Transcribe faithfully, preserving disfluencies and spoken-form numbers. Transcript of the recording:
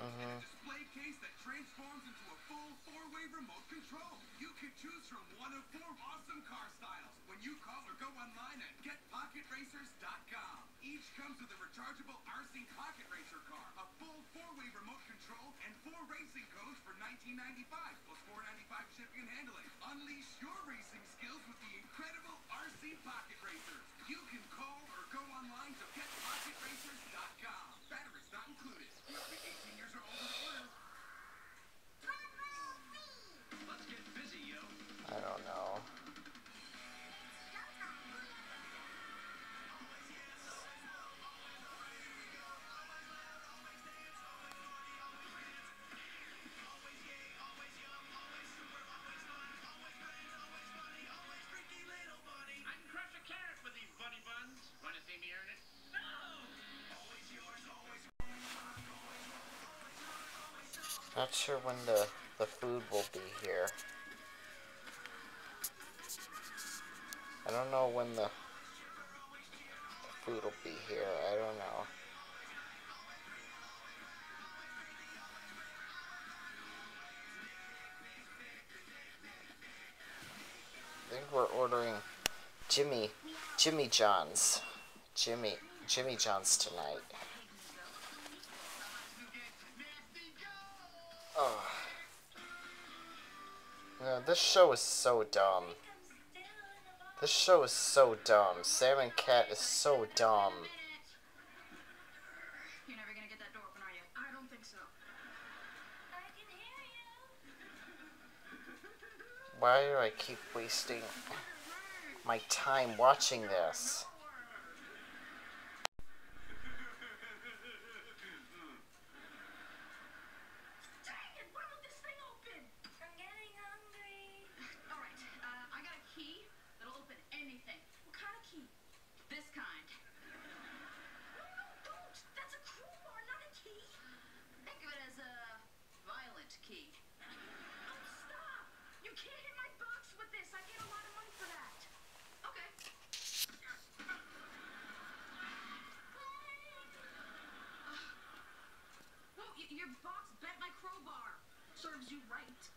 a display case that transforms into a full four-way remote control. You can choose from one of four awesome car styles when you call or go online at get pocket racers dot com. Each comes with a rechargeable R C Pocket Racer car, a full four-way remote control, and four racing codes for nineteen ninety-five dollars plus four ninety-five shipping and handling. Unleash your racing skills with the incredible R C Pocket Racers. You can call or go online to get pocket racers dot com. Batteries not included. Must be eighteen years or older to order. Let's get busy, yo. I don't know. Not sure when the, the food will be here. I don't know when the, the food will be here. I don't know. I think we're ordering Jimmy, Jimmy John's. Jimmy, Jimmy John's tonight. Oh. Yeah, this show is so dumb. This show is so dumb. Sam and Cat is so dumb. You're never gonna get that door open, are you? I don't think so. I can hear you. Why do I keep wasting my time watching this? Key. Oh, stop! You can't hit my box with this. I get a lot of money for that. Okay. Uh, well, y your box bent my crowbar. Serves you right.